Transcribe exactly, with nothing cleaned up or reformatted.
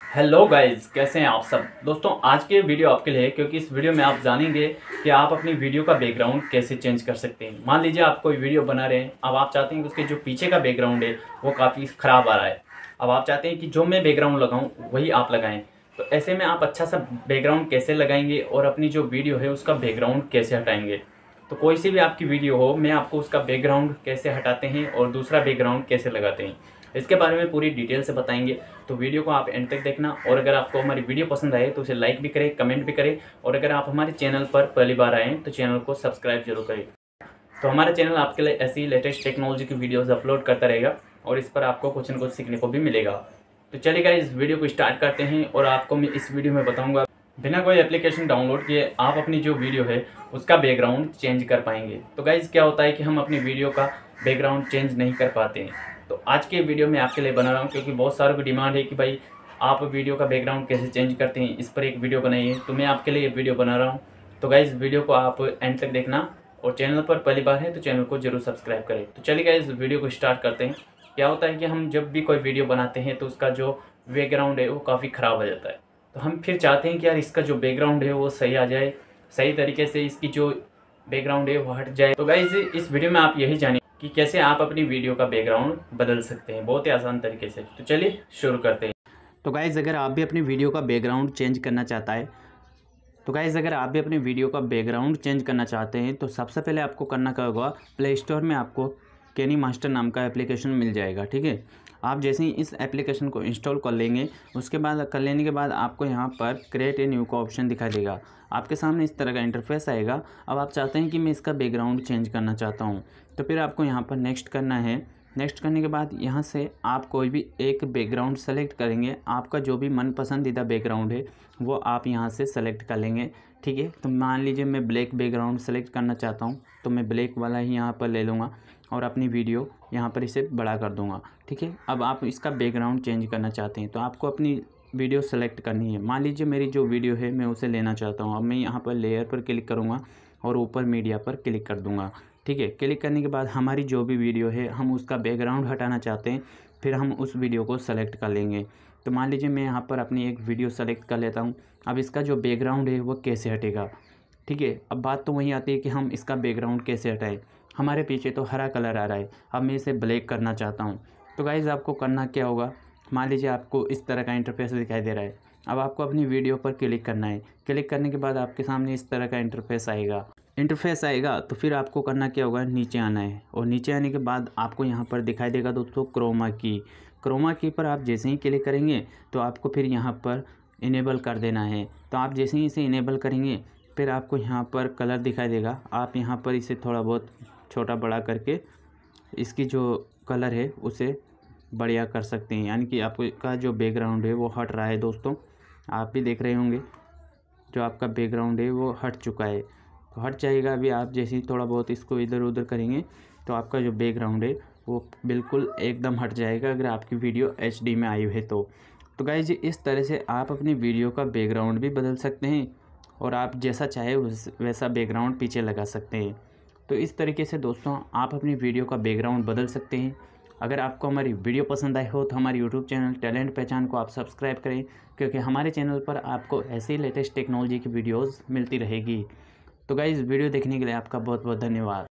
Hello guys, कैसे हैं आप सब। दोस्तों आज की वीडियो आपके लिए है क्योंकि इस वीडियो में आप जानेंगे कि आप अपनी वीडियो का बैकग्राउंड कैसे चेंज कर सकते हैं। मान लीजिए आप कोई वीडियो बना रहे हैं, अब आप चाहते हैं कि उसके जो पीछे का बैकग्राउंड है वो काफ़ी ख़राब आ रहा है। अब आप चाहते हैं कि जो मैं बैकग्राउंड लगाऊँ वही आप लगाएँ। तो ऐसे में आप अच्छा सा बैकग्राउंड कैसे लगाएंगे और अपनी जो वीडियो है उसका बैकग्राउंड कैसे हटाएंगे। तो कोई सी भी आपकी वीडियो हो, मैं आपको उसका बैकग्राउंड कैसे हटाते हैं और दूसरा बैकग्राउंड कैसे लगाते हैं इसके बारे में पूरी डिटेल से बताएंगे। तो वीडियो को आप एंड तक देखना, और अगर आपको हमारी वीडियो पसंद आए तो उसे लाइक भी करें, कमेंट भी करें, और अगर आप हमारे चैनल पर पहली बार आएँ तो चैनल को सब्सक्राइब जरूर करें। तो हमारा चैनल आपके लिए ऐसी लेटेस्ट टेक्नोलॉजी की वीडियोज़ अपलोड करता रहेगा और इस पर आपको कुछ न कुछ सीखने को भी मिलेगा। तो चलिएगा इस वीडियो को स्टार्ट करते हैं, और आपको मैं इस वीडियो में बताऊँगा बिना कोई एप्लीकेशन डाउनलोड किए आप अपनी जो वीडियो है उसका बैकग्राउंड चेंज कर पाएंगे। तो गाइज़ क्या होता है कि हम अपनी वीडियो का बैकग्राउंड चेंज नहीं कर पाते हैं। तो आज के वीडियो में आपके लिए बना रहा हूँ क्योंकि बहुत सारों की डिमांड है कि भाई आप वीडियो का बैकग्राउंड कैसे चेंज करते हैं, इस पर एक वीडियो बनाइए। तो मैं आपके लिए वीडियो बना रहा हूँ। तो गाइज़ वीडियो को आप एंड तक देखना, और चैनल पर पहली बार है तो चैनल को जरूर सब्सक्राइब करें। तो चलिए गाइज़ वीडियो को स्टार्ट करते हैं। क्या होता है कि हम जब भी कोई वीडियो बनाते हैं तो उसका जो बैकग्राउंड है वो काफ़ी ख़राब हो जाता है। तो हम फिर चाहते हैं कि यार इसका जो बैकग्राउंड है वो सही आ जाए, सही तरीके से इसकी जो बैकग्राउंड है वो हट जाए। तो गाइज़ इस वीडियो में आप यही जानें कि कैसे आप अपनी वीडियो का बैकग्राउंड बदल सकते हैं बहुत ही आसान तरीके से। तो चलिए शुरू करते हैं। तो गाइज़ अगर आप भी अपनी वीडियो का बैकग्राउंड चेंज करना चाहता है तो गाइज़ अगर आप भी अपनी वीडियो का बैकग्राउंड चेंज करना चाहते हैं तो सबसे पहले आपको करना क्या होगा, प्ले स्टोर में आपको कैनी मास्टर नाम का एप्लीकेशन मिल जाएगा। ठीक है, आप जैसे ही इस एप्लीकेशन को इंस्टॉल कर लेंगे, उसके बाद कर लेने के बाद आपको यहाँ पर क्रिएट ए न्यू का ऑप्शन दिखाई देगा। आपके सामने इस तरह का इंटरफेस आएगा। अब आप चाहते हैं कि मैं इसका बैकग्राउंड चेंज करना चाहता हूँ, तो फिर आपको यहाँ पर नेक्स्ट करना है। नेक्स्ट करने के बाद यहाँ से आप कोई भी एक बैकग्राउंड सेलेक्ट करेंगे। आपका जो भी मन पसंदीदा बैकग्राउंड है वो आप यहाँ से सेलेक्ट कर लेंगे। ठीक है, तो मान लीजिए मैं ब्लैक बैकग्राउंड सेलेक्ट करना चाहता हूँ, तो मैं ब्लैक वाला ही यहाँ पर ले लूँगा और अपनी वीडियो यहाँ पर इसे बड़ा कर दूँगा। ठीक है, अब आप इसका बैकग्राउंड चेंज करना चाहते हैं तो आपको अपनी वीडियो सेलेक्ट करनी है। मान लीजिए मेरी जो वीडियो है मैं उसे लेना चाहता हूँ। अब मैं यहाँ पर लेयर पर क्लिक करूँगा और ऊपर मीडिया पर क्लिक कर दूँगा। ठीक है, क्लिक करने के बाद हमारी जो भी वीडियो है हम उसका बैकग्राउंड हटाना चाहते हैं, फिर हम उस वीडियो को सेलेक्ट कर लेंगे। तो मान लीजिए मैं यहाँ पर अपनी एक वीडियो सेलेक्ट कर लेता हूँ। अब इसका जो बैकग्राउंड है वो कैसे हटेगा। ठीक है, अब बात तो वही आती है कि हम इसका बैकग्राउंड कैसे हटाएं। हमारे पीछे तो हरा कलर आ रहा है, अब मैं इसे ब्लैक करना चाहता हूँ। तो गाइज़ आपको करना क्या होगा, मान लीजिए आपको इस तरह का इंटरफेस दिखाई दे रहा है। अब आपको अपनी वीडियो पर क्लिक करना है। क्लिक करने के बाद आपके सामने इस तरह का इंटरफेस आएगा इंटरफेस आएगा तो फिर आपको करना क्या होगा, नीचे आना है। और नीचे आने के बाद आपको यहाँ पर दिखाई देगा दोस्तों क्रोमा की। क्रोमा की पर आप जैसे ही क्लिक करेंगे तो आपको फिर यहाँ पर इनेबल कर देना है। तो आप जैसे ही इसे इनेबल करेंगे फिर आपको यहाँ पर कलर दिखाई देगा। आप यहाँ पर इसे थोड़ा बहुत छोटा बड़ा करके इसकी जो कलर है उसे बढ़िया कर सकते हैं, यानी कि आपका जो बैकग्राउंड है वो हट रहा है। दोस्तों आप भी देख रहे होंगे जो आपका बैकग्राउंड है वो हट चुका है, तो हट जाएगा। अभी आप जैसे ही थोड़ा बहुत इसको इधर उधर करेंगे तो आपका जो बैकग्राउंड है वो बिल्कुल एकदम हट जाएगा, अगर आपकी वीडियो एच डी में आई है तो। तो गाइज इस तरह से आप अपनी वीडियो का बैकग्राउंड भी बदल सकते हैं और आप जैसा चाहे वैसा बैकग्राउंड पीछे लगा सकते हैं। तो इस तरीके से दोस्तों आप अपनी वीडियो का बैकग्राउंड बदल सकते हैं। अगर आपको हमारी वीडियो पसंद आई हो तो हमारे यूट्यूब चैनल टैलेंट पहचान को आप सब्सक्राइब करें, क्योंकि हमारे चैनल पर आपको ऐसी लेटेस्ट टेक्नोलॉजी की वीडियोज़ मिलती रहेगी। तो गाइज़ वीडियो देखने के लिए आपका बहुत बहुत धन्यवाद।